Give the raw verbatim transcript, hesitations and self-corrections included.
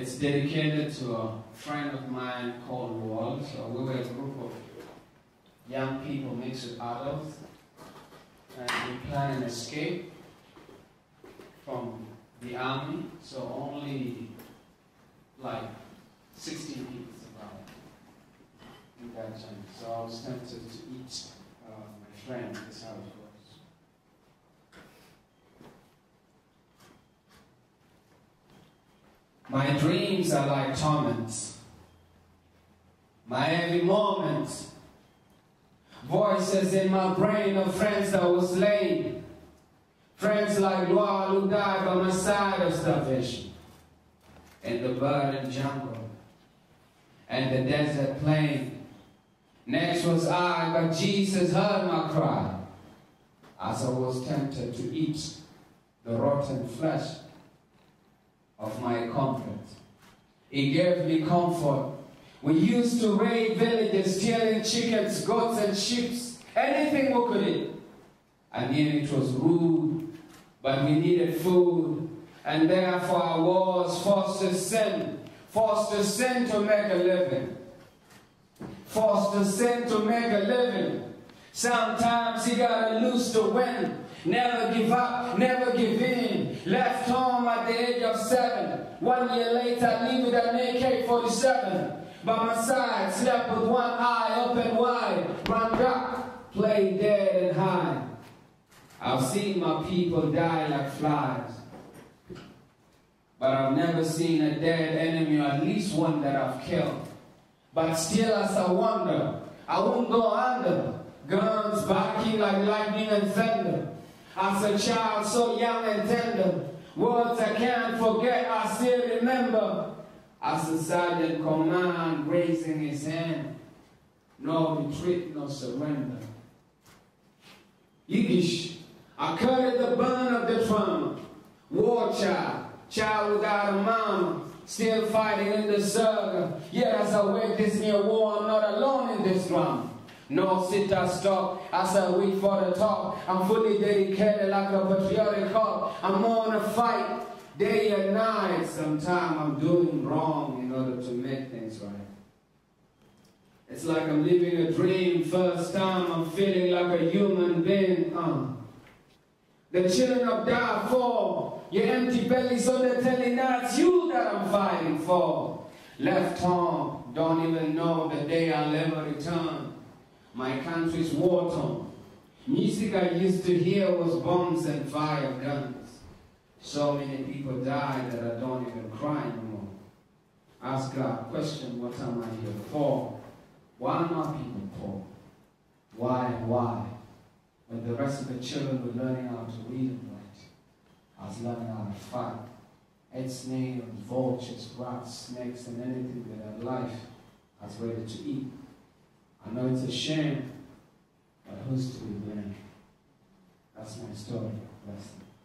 It's dedicated to a friend of mine called Wall. So we were a group of young people mixed with adults, and we planned an escape from the army. So only like sixteen people survived in that time. So I was tempted to eat uh, my friend. That's how it was. My dreams are like torments. My every moment, voices in my brain of friends that were slain. Friends like Loire who died by my side of starvation. In the burning jungle and the desert plain. Next was I, but Jesus heard my cry as I was tempted to eat the rotten flesh of my comfort. He gave me comfort. We used to raid villages, stealing chickens, goats, and sheep, anything we could eat. I mean, it was rude, but we needed food, and therefore I was forced to sin, forced to sin to make a living, forced to sin to make a living. Sometimes you gotta lose to win. Never give up, never give in. Left home at the age of seven. One year later, I leave with an A K forty-seven. By my side, slept with one eye open wide. Run back, play dead and high. I've seen my people die like flies. But I've never seen a dead enemy, or at least one that I've killed. But still as I wonder, I won't go under. Guns barking like lightning and thunder. As a child so young and tender, words I can't forget, I still remember. As the sergeant command, raising his hand, no retreat, no surrender. Yigish, I carried the burn of the trauma. War child, child without a mama, still fighting in the circle. Yet as I wake this near war, I'm not alone in this drama. No sit or stop as I wait for the talk. I'm fully dedicated like a patriotic cop. I'm on a fight day and night. Sometimes I'm doing wrong in order to make things right. It's like I'm living a dream. First time I'm feeling like a human being. Uh. The children of Darfur, your empty bellies on the telly, now it's you that I'm fighting for. Left home, don't even know the day I'll ever return. My country's war-torn. Music I used to hear was bombs and fire guns. So many people died that I don't even cry anymore. Ask God, question, what am I here for? Why are my people poor? Why and why? When the rest of the children were learning how to read and write, I was learning how to fight. Ate snails, vultures, rats, snakes, and anything that had life, I was ready to eat. I know it's a shame, but who's to be blamed? That's my story. Bless you.